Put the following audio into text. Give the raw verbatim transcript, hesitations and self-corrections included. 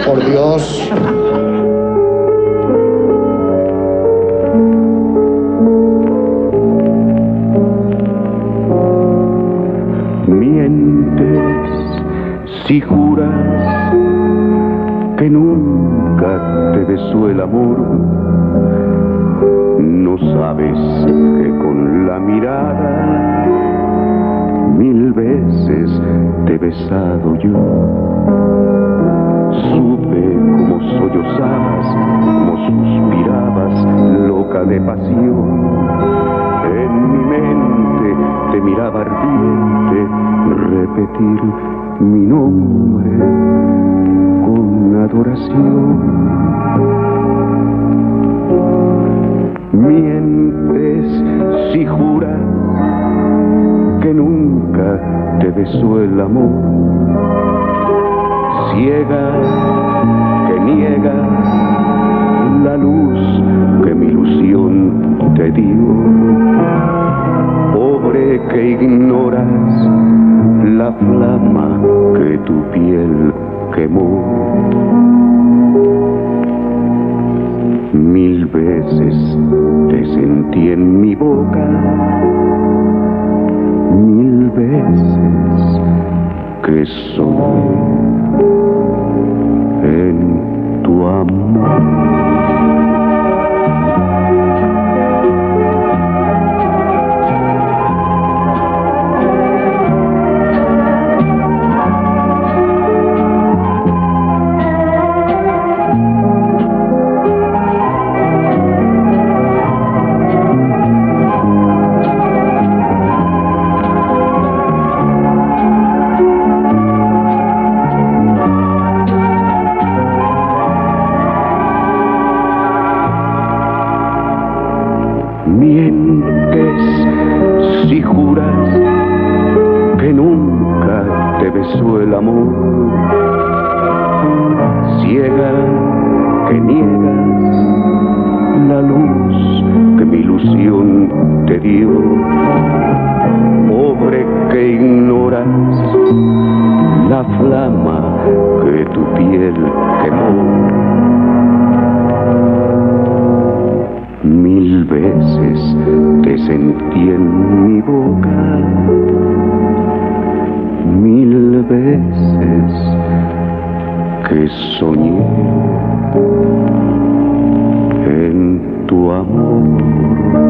por Dios. Mientes si juras que nunca te besó el amor. No sabes que con la mirada mil veces te he besado yo. Supe cómo sollozabas, cómo suspirabas, loca de pasión. En mi mente te miraba ardiente repetir mi nombre con adoración. Mientes si juras que nunca te besó el amor. Ciega que niegas la luz que mi ilusión te dio. Pobre que ignoras la flama que tu piel quemó. Mil veces te sentí en mi boca, mil veces que soñé en tu amor. Mientes si juras que nunca te besó el amor. Ciega que niegas la luz que mi ilusión te dio. Pobre que ignoras la flama que tu piel quemó. Mil veces te sentí en mi boca, mil veces que soñé en tu amor.